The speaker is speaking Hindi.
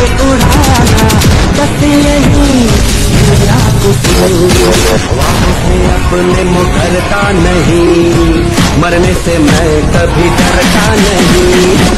उड़ाना, बस यही दुनिया को वहाँ से अपने मुकरता नहीं, मरने से मैं कभी डरता नहीं।